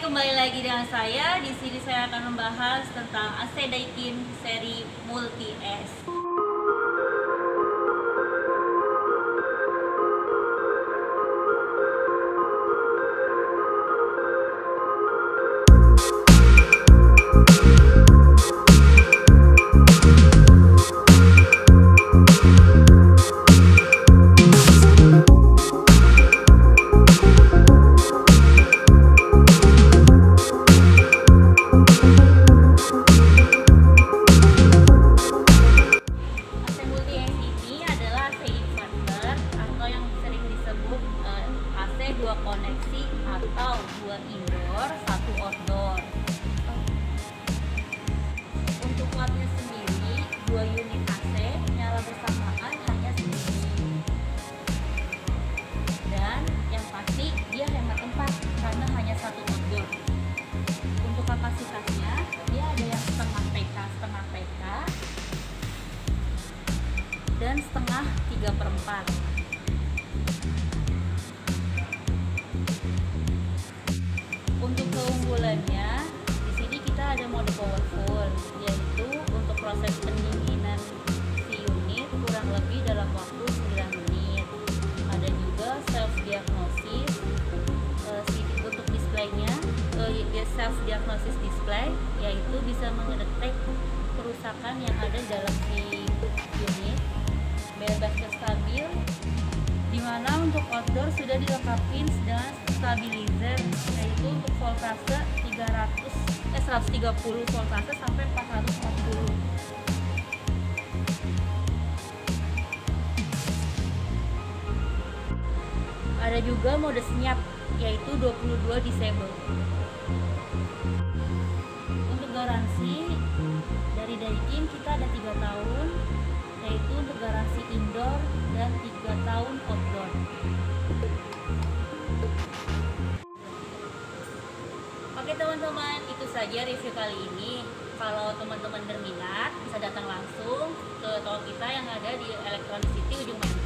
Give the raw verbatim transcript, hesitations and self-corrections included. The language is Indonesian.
kembali lagi dengan saya. Di sini saya akan membahas tentang A C Daikin seri Multi S. Dua koneksi atau dua indoor, satu outdoor. Untuk wattnya sendiri, dua unit A C nyala bersamaan hanya segini. Dan yang pasti dia hemat tempat karena hanya satu outdoor. Untuk kapasitasnya, dia ada yang setengah P K, setengah P K, dan setengah tiga per empat. Untuk keunggulannya, di sini kita ada mode powerful, yaitu untuk proses pendinginan si unit kurang lebih dalam waktu sembilan menit. Ada juga self diagnosis, uh, untuk displaynya, uh, self diagnosis display, yaitu bisa mendetek kerusakan yang ada dalam si unit. Bebasnya stabil, dimana untuk outdoor sudah dilengkapi dengan stabilizer, yaitu untuk voltase tiga ratus eh seratus tiga puluh voltase sampai empat ratus empat puluh. Ada juga mode senyap, yaitu dua puluh dua disable. Untuk garansi dari Daikin kita ada tiga tahun, yaitu untuk garansi indoor dan tiga tahun outdoor. Oke teman-teman, itu saja review kali ini. Kalau teman-teman berminat, bisa datang langsung ke toko kita yang ada di Electronic City Ujung Menteng.